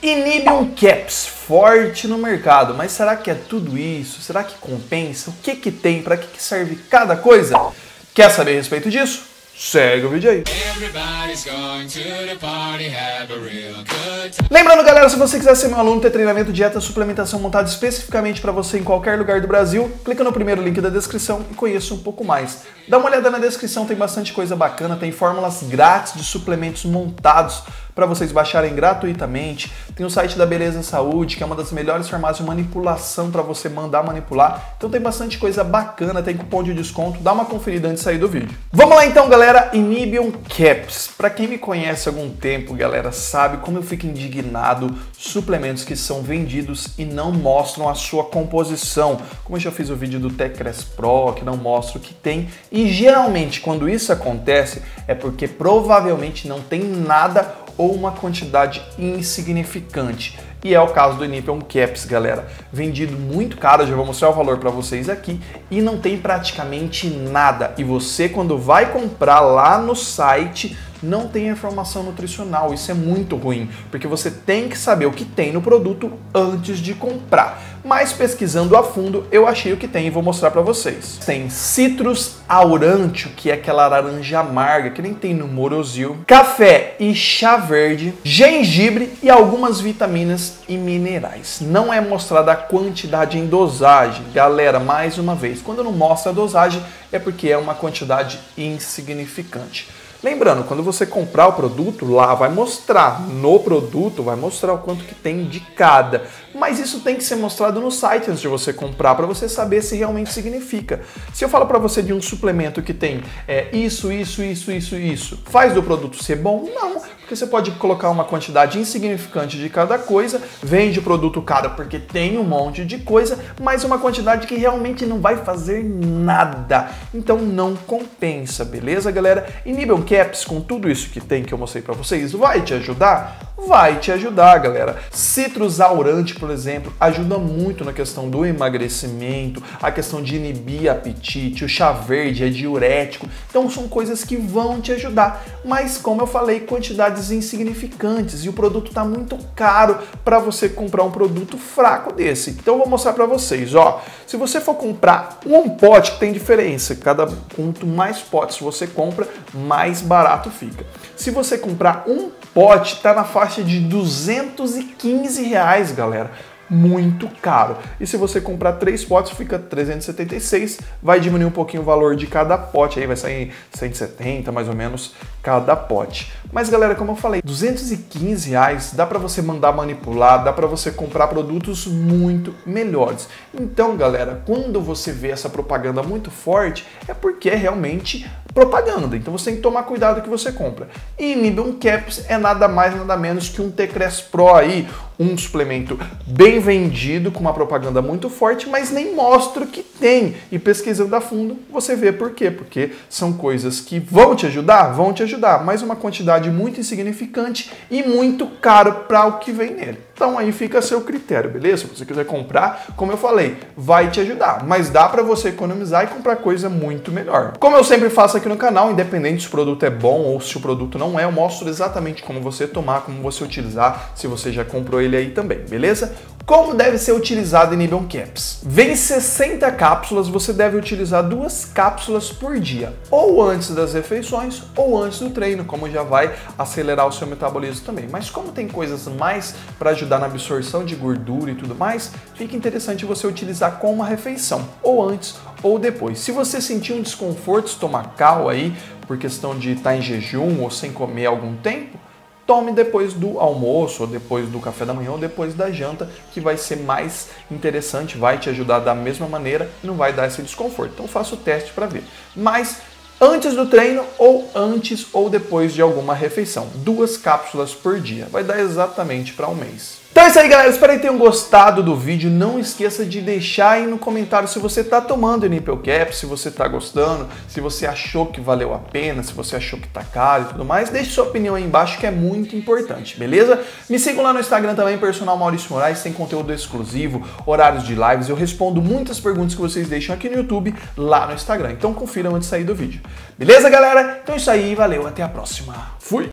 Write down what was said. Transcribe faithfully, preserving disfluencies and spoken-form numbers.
Inibium Caps, forte no mercado, mas será que é tudo isso? Será que compensa? O que que tem? Para que que serve cada coisa? Quer saber a respeito disso? Segue o vídeo aí. Lembrando, galera, se você quiser ser meu aluno, ter treinamento, dieta, suplementação montado especificamente para você em qualquer lugar do Brasil, clica no primeiro link da descrição e conheça um pouco mais. Dá uma olhada na descrição, tem bastante coisa bacana, tem fórmulas grátis de suplementos montados para vocês baixarem gratuitamente. Tem o site da Beleza Saúde, que é uma das melhores farmácias de manipulação para você mandar manipular. Então tem bastante coisa bacana, tem cupom de desconto, dá uma conferida antes de sair do vídeo. Vamos lá então, galera, Inibium Caps. Para quem me conhece há algum tempo, galera, sabe como eu fico indignado suplementos que são vendidos e não mostram a sua composição. Como eu já fiz o vídeo do Tecres Pro, que não mostra o que tem. E geralmente, quando isso acontece, é porque provavelmente não tem nada ou uma quantidade insignificante. E é o caso do Inibium Caps, galera. Vendido muito caro, já vou mostrar o valor para vocês aqui, e não tem praticamente nada. E você, quando vai comprar lá no site, não tem informação nutricional. Isso é muito ruim, porque você tem que saber o que tem no produto antes de comprar. Mas pesquisando a fundo, eu achei o que tem e vou mostrar para vocês. Tem Citrus Aurantium, que é aquela laranja amarga, que nem tem no Morosil, café e chá verde, gengibre e algumas vitaminas e minerais. Não é mostrada a quantidade em dosagem. Galera, mais uma vez, quando não mostra a dosagem, é porque é uma quantidade insignificante. Lembrando, quando você comprar o produto, lá vai mostrar, no produto vai mostrar o quanto que tem de cada. Mas isso tem que ser mostrado no site antes de você comprar, para você saber se realmente significa. Se eu falo para você de um suplemento que tem é, isso, isso, isso, isso, isso, faz do produto ser bom? Não, porque você pode colocar uma quantidade insignificante de cada coisa, vende o produto caro porque tem um monte de coisa, mas uma quantidade que realmente não vai fazer nada. Então não compensa, beleza, galera? Inibium Caps, com tudo isso que tem que eu mostrei para vocês, vai te ajudar? Vai te ajudar, galera. Citrus Aurantium, por exemplo, ajuda muito na questão do emagrecimento, a questão de inibir apetite, o chá verde é diurético, então são coisas que vão te ajudar, mas como eu falei, quantidades insignificantes e o produto está muito caro para você comprar um produto fraco desse. Então eu vou mostrar para vocês, ó, se você for comprar um pote, que tem diferença, cada quanto mais potes você compra, mais barato fica. Se você comprar um pote, tá na faixa de duzentos e quinze reais, galera. Muito caro. E se você comprar três potes, fica trezentos e setenta e seis, vai diminuir um pouquinho o valor de cada pote, aí vai sair cento e setenta mais ou menos cada pote. Mas galera, como eu falei, duzentos e quinze reais dá para você mandar manipular, dá para você comprar produtos muito melhores. Então galera, quando você vê essa propaganda muito forte, é porque é realmente propaganda, então você tem que tomar cuidado que você compra. E Inibium Caps é nada mais nada menos que um Tecres Pro aí, um suplemento bem vendido, com uma propaganda muito forte, mas nem mostra o que tem. E pesquisando a fundo, você vê por quê. Porque são coisas que vão te ajudar? Vão te ajudar, mas uma quantidade muito insignificante e muito caro para o que vem nele. Então aí fica a seu critério, beleza? Se você quiser comprar, como eu falei, vai te ajudar, mas dá para você economizar e comprar coisa muito melhor. Como eu sempre faço aqui no canal, independente se o produto é bom ou se o produto não é, eu mostro exatamente como você tomar, como você utilizar, se você já comprou ele aí também, beleza? Como deve ser utilizado o Inibium Caps? Vem sessenta cápsulas, você deve utilizar duas cápsulas por dia, ou antes das refeições ou antes do treino, como já vai acelerar o seu metabolismo também. Mas como tem coisas mais para ajudar na absorção de gordura e tudo mais, fica interessante você utilizar com uma refeição, ou antes ou depois. Se você sentir um desconforto estomacal aí, por questão de estar em jejum ou sem comer há algum tempo, tome depois do almoço, ou depois do café da manhã, ou depois da janta, que vai ser mais interessante, vai te ajudar da mesma maneira e não vai dar esse desconforto. Então faça o teste para ver. Mas antes do treino ou antes ou depois de alguma refeição. Duas cápsulas por dia. Vai dar exatamente para um mês. Então é isso aí, galera. Espero que tenham gostado do vídeo. Não esqueça de deixar aí no comentário se você está tomando Inibium Caps, se você está gostando, se você achou que valeu a pena, se você achou que está caro e tudo mais. Deixe sua opinião aí embaixo, que é muito importante, beleza? Me sigam lá no Instagram também, Personal Maurício Moraes, tem conteúdo exclusivo, horários de lives. Eu respondo muitas perguntas que vocês deixam aqui no YouTube, lá no Instagram. Então confiram antes de sair do vídeo. Beleza, galera? Então é isso aí, valeu, até a próxima. Fui!